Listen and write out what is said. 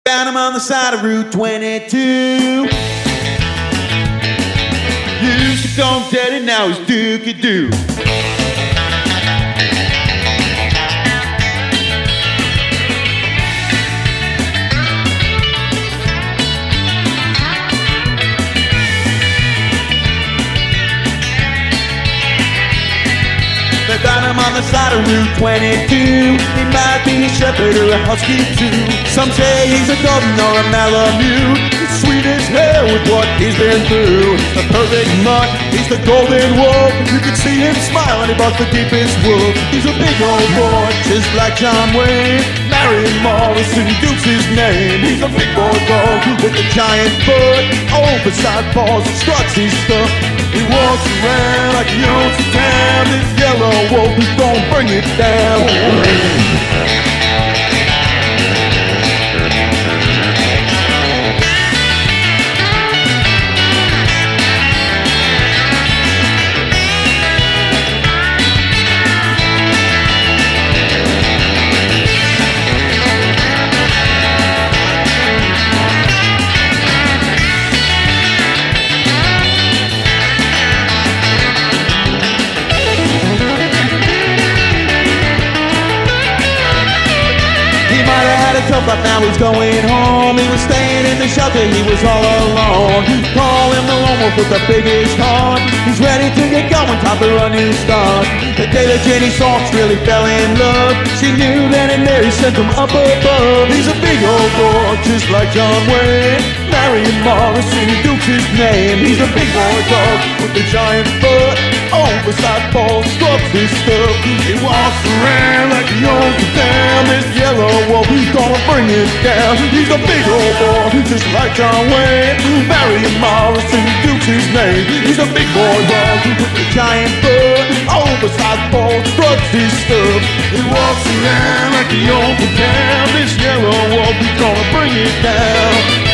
Found him on the side of Route 22. Used to go daddy, now he's dookie-doo. They found him on the side of Route 22. He might be a shepherd or a husky too. Some say he's a golden or a Malamute. He's sweet as hell with what he's been through. The perfect mutt, he's the golden wolf. You can see him smile and he bucks the deepest wolf. He's a big old boy, just like John Wayne. Marion Morrison, Duke's his name. He's a big boy dog with a giant foot. Oversized paws and struts his stuff. He walks around like he owns the town. This yellow wolf is gonna bring it down. But now he's going home. He was staying in the shelter, he was all alone. Call him the lone wolf with the biggest heart. He's ready to get going, time for a new start. The day that Jenny Sawks really fell in love, she knew that and Mary sent him up above. He's a big old boy, just like John Wayne. Marion Morrison, Duke's his name. He's a big boy dog with a giant foot. Oversized paws, scrubs his stuff. He walks around like he owns the town. This yellow wolf, he's gonna bring it down. He's a big old boy, just like John Wayne. Marion Morrison, Duke's his name. He's a big boy dog with a giant foot. Oversized paws, scrubs his stuff. He walks around like he owns the town. This yellow wolf, he's gonna bring it down.